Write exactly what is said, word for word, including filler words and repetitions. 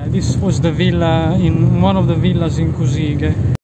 this was the villa in one of the villas in Cousigues.